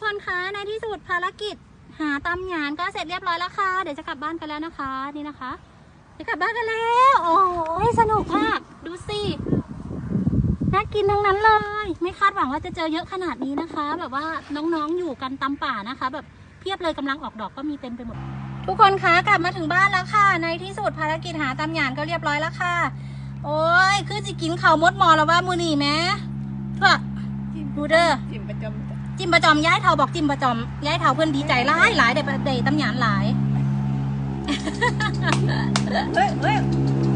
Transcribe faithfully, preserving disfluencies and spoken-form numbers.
คนคะในที่สุดภารกิจหาตำหยานก็เสร็จเรียบร้อยแล้วค่ะเดี๋ยวจะกลับบ้านกันแล้วนะคะนี่นะคะจะกลับบ้านกันแล้วโอ้ยสนุกมากดูสิน่ากินทั้งนั้นเลยไม่คาดหวังว่าจะเจอเยอะขนาดนี้นะคะแบบว่าน้องๆอยู่กันตามป่านะคะแบบเพียบเลยกำลังออกดอกก็มีเต็มไปหมดทุกคนคะกลับมาถึงบ้านแล้วค่ะในที่สุดภารกิจหาตำหยานก็เรียบร้อยแล้วค่ะโอ้ยคือจะกินข้าวมดมอแล้วว่ามือนี่แม่ทั่วดูเด้อจิ้มประจอมจิ้มประจอมย้ายเท่าบอกจิ้มประจอมย้ายเท่าเพื่อนดีใจหลายหลายเด็ดเด็ดตำหยานหลายเฮ้ยเฮ้ย